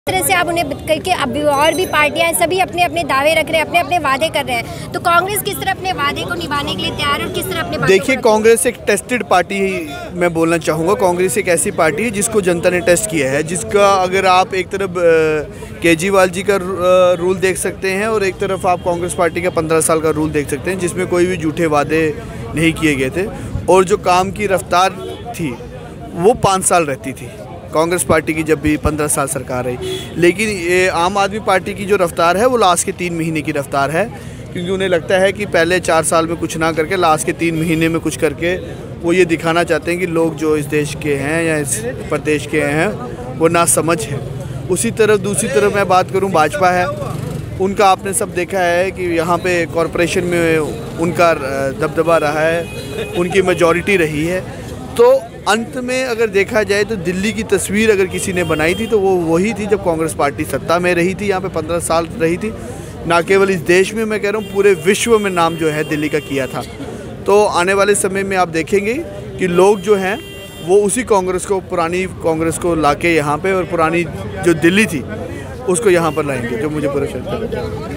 तरह से आप उन्हें करके अब और भी पार्टियां सभी अपने अपने दावे रख रहे हैं, अपने अपने वादे कर रहे हैं, तो कांग्रेस किस तरह अपने वादे को निभाने के लिए तैयार है और किस तरह अपने देखिए, कांग्रेस एक टेस्टेड पार्टी मैं बोलना चाहूँगा। कांग्रेस एक ऐसी पार्टी है जिसको जनता ने टेस्ट किया है, जिसका अगर आप एक तरफ केजरीवाल जी का रूल देख सकते हैं और एक तरफ आप कांग्रेस पार्टी का 15 साल का रूल देख सकते हैं, जिसमें कोई भी झूठे वादे नहीं किए गए थे और जो काम की रफ्तार थी वो 5 साल रहती थी कांग्रेस पार्टी की जब भी 15 साल सरकार रही। लेकिन ये आम आदमी पार्टी की जो रफ्तार है वो लास्ट के 3 महीने की रफ्तार है, क्योंकि उन्हें लगता है कि पहले 4 साल में कुछ ना करके लास्ट के 3 महीने में कुछ करके वो ये दिखाना चाहते हैं कि लोग जो इस देश के हैं या इस प्रदेश के हैं वो नासमझ हैं। उसी तरफ दूसरी तरफ मैं बात करूँ, भाजपा है, उनका आपने सब देखा है कि यहाँ पे कॉरपोरेशन में उनका दबदबा रहा है, उनकी मेजॉरिटी रही है। तो अंत में अगर देखा जाए तो दिल्ली की तस्वीर अगर किसी ने बनाई थी तो वो वही थी जब कांग्रेस पार्टी सत्ता में रही थी, यहाँ पे 15 साल रही थी। ना केवल इस देश में, मैं कह रहा हूँ पूरे विश्व में नाम जो है दिल्ली का किया था। तो आने वाले समय में आप देखेंगे कि लोग जो हैं वो उसी कांग्रेस को, पुरानी कांग्रेस को लाके यहाँ पे और पुरानी जो दिल्ली थी उसको यहाँ पर लाएंगे, जो मुझे पूरा श्योर है।